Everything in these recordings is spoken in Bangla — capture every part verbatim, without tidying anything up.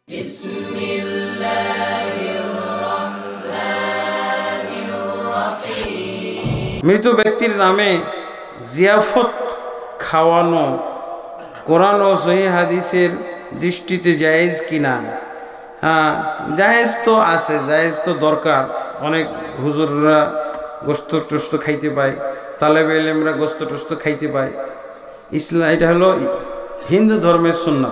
মৃত ব্যক্তির নামে জিয়াফত খাওয়ানো কোরআন ও সহিহ হাদিসের দৃষ্টিতে জায়েজ কিনা? হ্যাঁ, জায়েজ তো আছে, জায়েজ তো দরকার। অনেক হুজুররা গোস্ত টোস্ত খাইতে পায়, তালেবে ইলমরা গোস্ত টোস্ত খাইতে পায়। ইসলাম এটা হলো হিন্দু ধর্মের সুন্নাত।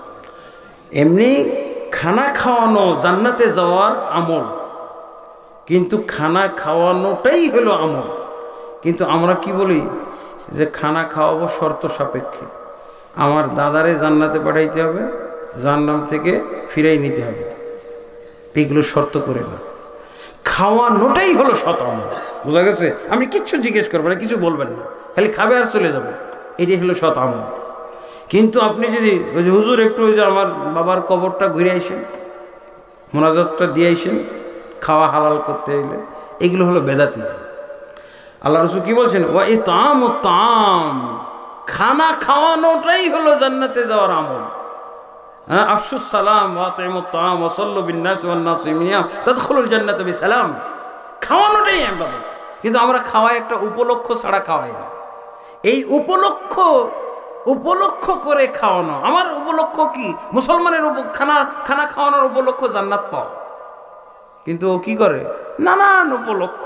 এমনি খানা খাওয়ানো জান্নাতে যাওয়ার আমল, কিন্তু খানা খাওয়ানোটাই হলো আমল। কিন্তু আমরা কি বলি যে খানা খাওয়াবো শর্ত সাপেক্ষে, আমার দাদারে জান্নাতে পাঠাইতে হবে, জান্নাম থেকে ফিরাই নিতে হবে, এগুলো শর্ত করে না। খাওয়ানোটাই হলো শত আমল। বোঝা গেছে? আমি কিচ্ছু জিজ্ঞেস করবো না, কিছু বলবেন না, খালি খাবে আর চলে যাবে, এটাই হলো শত আমল। কিন্তু আপনি যদি ওই যে হুজুর একটু ওই যে আমার বাবার কবরটা ঘুরে আইসেন, মোনাজাতটা দিয়ে আইসেন, খাওয়া হালাল করতে এলে, এগুলো হলো বেদাতি। আল্লাহ রাসূল কি বলছেন? ওয়া ইতআমু তাআম, খানা খাওয়ানোটাই হলো জান্নাতে যাওয়ার আমল। হ্যাঁ, আফশুস সালাম ওয়া আতিমুত তাআম ওয়া সাল্লু বিন নাস ওয়ান নাস ইয়াম তাদখুলুল জান্নাতা বিসালাম। খাওয়ানোটাই ইবাদত। কিন্তু আমরা খাওয়াই একটা উপলক্ষ ছাড়া খাওয়াই না। এই উপলক্ষ উপলক্ষ করে খাওয়ানো, আমার উপলক্ষ কি? মুসলমানের খানা খানা খাওয়ানোর উপলক্ষ জান্নাত পাওয়া। কিন্তু ও কি করে? নানান উপলক্ষ,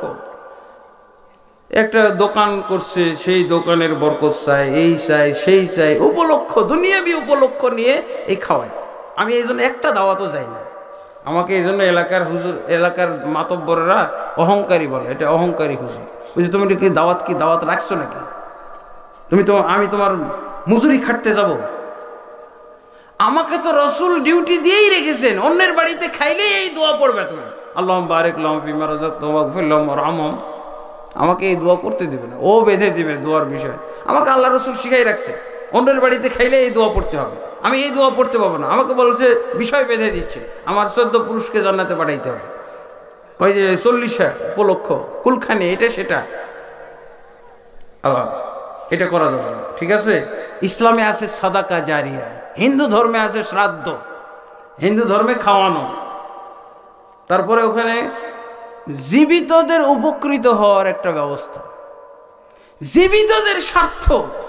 একটা দোকান করছে, সেই দোকানের বরকত চাই, এই চাই, সেই চাই, উপলক্ষ, দুনিয়াবি উপলক্ষ নিয়ে এই খাওয়াই। আমি এই জন্য একটা দাওয়াতও যাই না। আমাকে এই জন্য এলাকার হুজুর, এলাকার মাতব্বররা অহংকারী বলে, এটা অহংকারী হুজুর। বুঝলি, তুমি কি দাওয়াত কি দাওয়াত রাখছো নাকি? তুমি তো, আমি তোমার মজুরি খাটতে যাব? আমাকে তো রসুল ডিউটি দিয়েই রেখেছেন, অন্যের বাড়িতে খাইলে এই দোয়া পড়বে তুমি, আল্লাহুম্মা বারিক লাহুম ফিমা রাযাকতাহুম ওয়াগফির লাহুম ওয়ারহামহুম। আমাকে এই দোয়া করতে দিবে না, ও বেঁধে দিবে দোয়ার বিষয়। আমাকে আল্লাহ রসুল শিখাই রাখছে, অন্যের বাড়িতে খাইলে এই দোয়া পড়তে হবে, আমি এই দোয়া পড়তে পাবো না। আমাকে বলছে বিষয় বেঁধে দিচ্ছে, আমার চোদ্দ পুরুষকে জান্নাতে পাঠাইতে হবে, ওই যে চল্লিশা উপলক্ষ, কুলখানি, এটা সেটা। আল্লাহ, এটা করা যাবে না, ঠিক আছে? ইসলামে আছে সাদাকা জারিয়া, হিন্দু ধর্মে আছে শ্রাদ্ধ, হিন্দু ধর্মে খাওয়ানো, তারপরে ওখানে জীবিতদের উপকৃত হওয়ার একটা ব্যবস্থা, জীবিতদের স্বার্থ।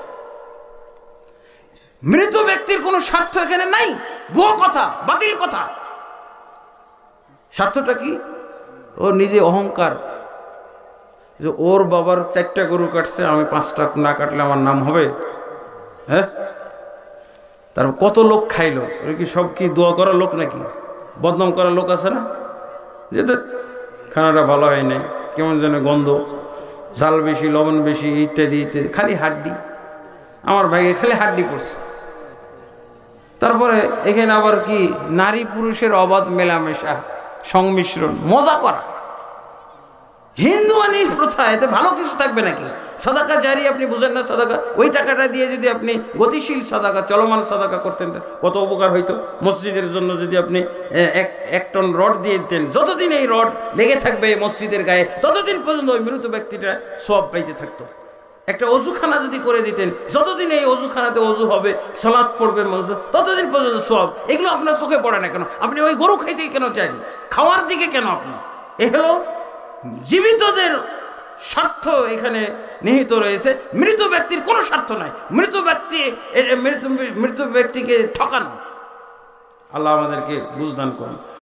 মৃত ব্যক্তির কোনো স্বার্থ এখানে নাই, ভুয়া কথা, বাতিল কথা। স্বার্থটা কি? ও নিজে অহংকার, যে ওর বাবার চারটা গরু কাটছে, আমি পাঁচটা না কাটলে আমার নাম হবে? হ্যাঁ, তার কত লোক খাইলো, ওরা কি সব কি দোয়া করার লোক নাকি? বদনাম করার লোক আছে না, যে খানাটা ভালো হয় নাই, কেমন যেন গন্ধ, ঝাল বেশি, লবণ বেশি, ইত্যাদি ইত্যাদি, খালি হাড্ডি, আমার ভাইকে খালি হাড্ডি পড়ছে। তারপরে এখানে আবার কি নারী পুরুষের অবাধ মেলামেশা, সংমিশ্রণ, মজা করা, হিন্দুয়ানি প্রথা, এতে ভালো কিছু থাকবে নাকি? সাদাকা জারি আপনি বুঝেন না? সাদাকা, ওই টাকাটা দিয়ে যদি আপনি গতিশীল সাদাকা, চলমান সাদাকা করতেন, কত উপকার হইতো। মসজিদের জন্য যদি আপনি এক এক টন রড দিয়ে দিতেন, যতদিন এই রড লেগে থাকবে মসজিদের গায়ে, ততদিন পর্যন্ত ওই মৃত ব্যক্তিটা সওয়াব পাইতে থাকতো। একটা অজুখানা যদি করে দিতেন, যতদিন এই অজুখানাতে অজু হবে, সালাত পড়বে মানুষ, ততদিন পর্যন্ত সওয়াব। এগুলো আপনার চোখে পড়ে না কেন? আপনি ওই গরু খাইতে কেন চান? খাওয়ার দিকে কেন আপনি? এ হলো জীবিতদের স্বার্থ এখানে নিহিত রয়েছে, মৃত ব্যক্তির কোনো স্বার্থ নাই। মৃত ব্যক্তি মৃত মৃত ব্যক্তিকে ঠকানো। আল্লাহ আমাদেরকে বুঝদান করুন।